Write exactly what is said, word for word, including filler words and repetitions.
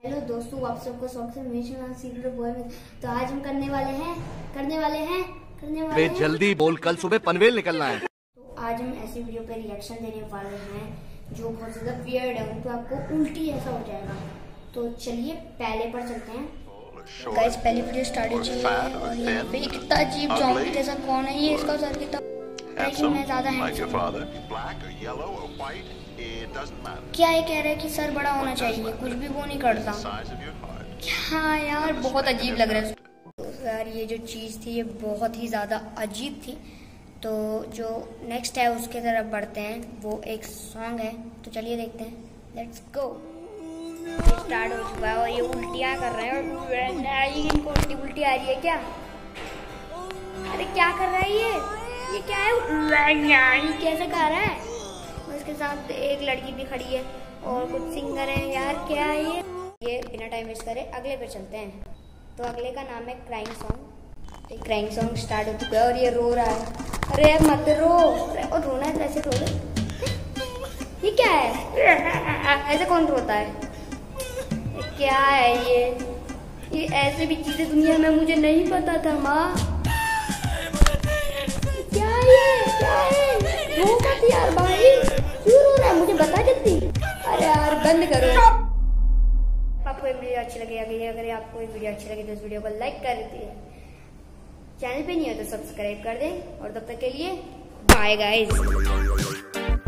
Hello दोस्तों, आप सबको स्वागत है मेरे चैनल सीक्रेट बॉय में। तो आज हम करने वाले हैं करने वाले हैं करने वाले हैं जल्दी बोल, कल सुबह पनवेल निकलना है। तो आज हम ऐसी वीडियो पे रिएक्शन देने वाले हैं जो बहुत ज्यादा वियर्ड है, तो आपको उल्टी ऐसा हो जाएगा। तो चलिए पहले पर चलते हैं। गाइस, पहली वीडियो स्टार्ट हो चुकी है और यहाँ पे कितना अजीब जॉम्बी जैसा कौन है ये, इसका सर कितना मैं ज्यादा है। क्या ये कह रहा है कि सर बड़ा होना चाहिए, कुछ भी वो नहीं करता। हाँ यार, बहुत अजीब लग रहा है तो यार। ये जो चीज़ थी ये बहुत ही ज़्यादा अजीब थी। तो जो नेक्स्ट है उसके तरफ बढ़ते हैं, वो एक सॉन्ग है, तो चलिए देखते हैं। Let's go. स्टार्ट हो चुका है और ये उल्टियाँ कर रहे हैं। इनको उल्टी उल्टी आ रही है क्या? अरे क्या कर रहा है ये ये क्या है? ये कैसे गा रहा है? उसके साथ एक लड़की भी खड़ी है और कुछ सिंगर हैं। यार क्या है ये ये बिना टाइम वेस्ट करे अगले पे चलते हैं। तो अगले का नाम है क्राइंग सॉन्ग। एक क्राइंग सॉन्ग स्टार्ट हो चुका है और ये रो रहा है। अरे यार मत रो, और रोना है तो ऐसे रो रहे। ये क्या है? ऐसे कौन रोता है? ये क्या है ये ये ऐसे भी चीजें दुनिया में मुझे नहीं पता था। माँ क्या है क्या है? रो मत यार भाई, क्यों रो रहा है? मुझे बता जल्दी। अरे यार बंद करो। आपको ये वीडियो अच्छी लगी अगर आपको ये वीडियो अच्छी लगी तो इस वीडियो को लाइक कर दीजिए। चैनल पे नहीं हो तो सब्सक्राइब कर दें और तब तक के लिए बाय गाइस।